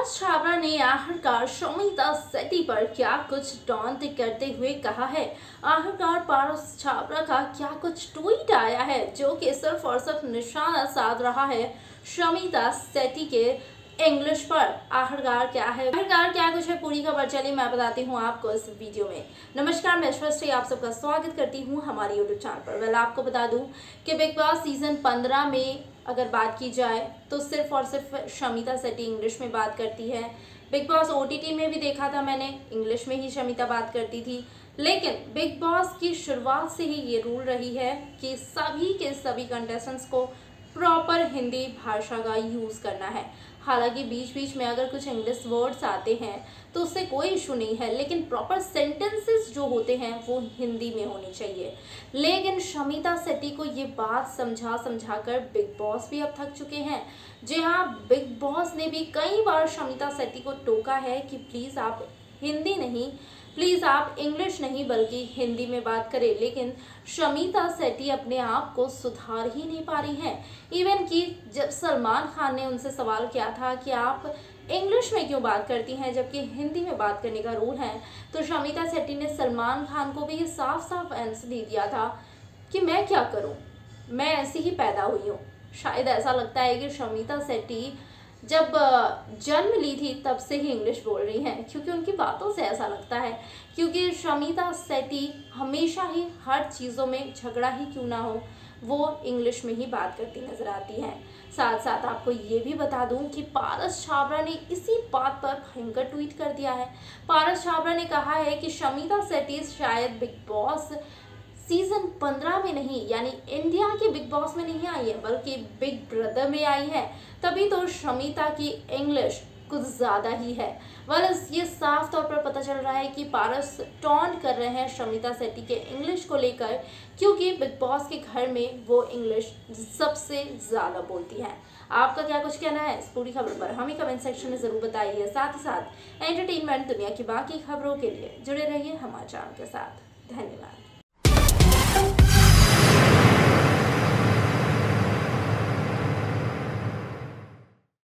पारस छाबड़ा ने आखिरकार शमिता सेठी पर क्या कुछ टॉन्ट करते हुए कहा है। आखिरकार पारस छाबड़ा का क्या कुछ ट्वीट आया है जो कि सिर्फ और सिर्फ निशाना साध रहा है शमिता सेठी के इंग्लिश पर। आखिरकार क्या कुछ है, पूरी खबर चलिए मैं बताती हूँ आपको इस वीडियो में। नमस्कार, मैं श्रेष्ठी आप सबका स्वागत करती हूँ हमारी यूट्यूब चैनल पर। आपको बता दूं कि बिग बॉस सीजन 15 में अगर बात की जाए तो सिर्फ और सिर्फ शमिता सेठी इंग्लिश में बात करती है। बिग बॉस ओटीटी में भी देखा था मैंने, इंग्लिश में ही शमिता बात करती थी। लेकिन बिग बॉस की शुरुआत से ही ये रूल रही है कि सभी के सभी कंटेस्टेंट्स को प्रॉपर हिंदी भाषा का यूज़ करना है। हालांकि बीच बीच में अगर कुछ इंग्लिश वर्ड्स आते हैं तो उससे कोई इशू नहीं है, लेकिन प्रॉपर सेंटेंसेस जो होते हैं वो हिंदी में होनी चाहिए। लेकिन शमिता सेठी को ये बात समझा कर बिग बॉस भी अब थक चुके हैं। जी हाँ, बिग बॉस ने भी कई बार शमिता सेठी को टोका है कि प्लीज़ आप हिंदी नहीं, प्लीज़ आप इंग्लिश नहीं बल्कि हिंदी में बात करें। लेकिन शमिता सेठी अपने आप को सुधार ही नहीं पा रही हैं। इवन कि जब सलमान खान ने उनसे सवाल किया था कि आप इंग्लिश में क्यों बात करती हैं जबकि हिंदी में बात करने का रूल है, तो शमिता सेठी ने सलमान खान को भी ये साफ साफ आंसर दे दिया था कि मैं क्या करूं, मैं ऐसी ही पैदा हुई हूं। शायद ऐसा लगता है कि शमिता सेठी जब जन्म ली थी तब से ही इंग्लिश बोल रही हैं, क्योंकि उनकी बातों से ऐसा लगता है। क्योंकि शमिता सेठी हमेशा ही हर चीज़ों में झगड़ा ही क्यों ना हो वो इंग्लिश में ही बात करती नजर आती हैं। साथ साथ आपको ये भी बता दूं कि पारस छाबड़ा ने इसी बात पर भयंकर ट्वीट कर दिया है। पारस छाबड़ा ने कहा है कि शमिता सेठी शायद बिग बॉस सीजन 15 में नहीं, यानी इंडिया के बिग बॉस में नहीं आई है बल्कि बिग ब्रदर में आई है, तभी तो शमिता की इंग्लिश कुछ ज़्यादा ही है। बस ये साफ तौर पर पता चल रहा है कि पारस टॉन्ट कर रहे हैं शमिता सेठी के इंग्लिश को लेकर, क्योंकि बिग बॉस के घर में वो इंग्लिश सबसे ज़्यादा बोलती हैं। आपका क्या कुछ कहना है इस पूरी खबर पर हमें कमेंट सेक्शन में ज़रूर बताइए। साथ ही साथ एंटरटेनमेंट दुनिया की बाकी खबरों के लिए जुड़े रहिए हमारे चैनल के साथ। धन्यवाद।